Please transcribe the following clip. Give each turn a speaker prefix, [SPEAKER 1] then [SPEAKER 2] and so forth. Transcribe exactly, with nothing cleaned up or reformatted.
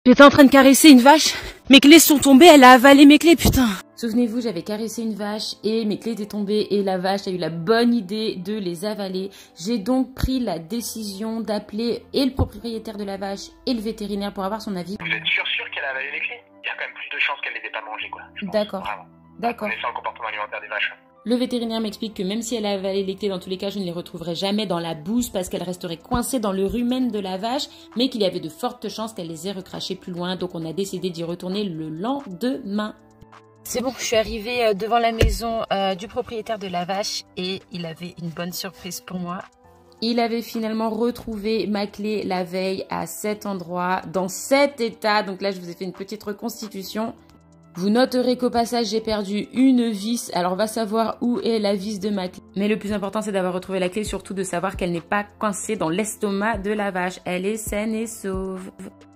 [SPEAKER 1] J'étais en train de caresser une vache, mes clés sont tombées, elle a avalé mes clés, putain. Souvenez-vous, j'avais caressé une vache et mes clés étaient tombées et la vache a eu la bonne idée de les avaler. J'ai donc pris la décision d'appeler et le propriétaire de la vache et le vétérinaire pour avoir son avis.
[SPEAKER 2] Vous êtes sûr sûr qu'elle a avalé les clés? Il y a quand même plus de chances qu'elle les ait pas mangées, quoi.
[SPEAKER 1] D'accord. D'accord.
[SPEAKER 2] Connaissant le comportement alimentaire des vaches.
[SPEAKER 1] Le vétérinaire m'explique que même si elle a avalé les clés, dans tous les cas, je ne les retrouverai jamais dans la bouse parce qu'elles resteraient coincées dans le rumen de la vache, mais qu'il y avait de fortes chances qu'elle les ait recrachées plus loin. Donc on a décidé d'y retourner le lendemain. C'est bon, je suis arrivée devant la maison euh, du propriétaire de la vache et il avait une bonne surprise pour moi. Il avait finalement retrouvé ma clé la veille à cet endroit, dans cet état. Donc là, je vous ai fait une petite reconstitution. Vous noterez qu'au passage, j'ai perdu une vis. Alors, va savoir où est la vis de ma clé. Mais le plus important, c'est d'avoir retrouvé la clé, surtout de savoir qu'elle n'est pas coincée dans l'estomac de la vache. Elle est saine et sauve.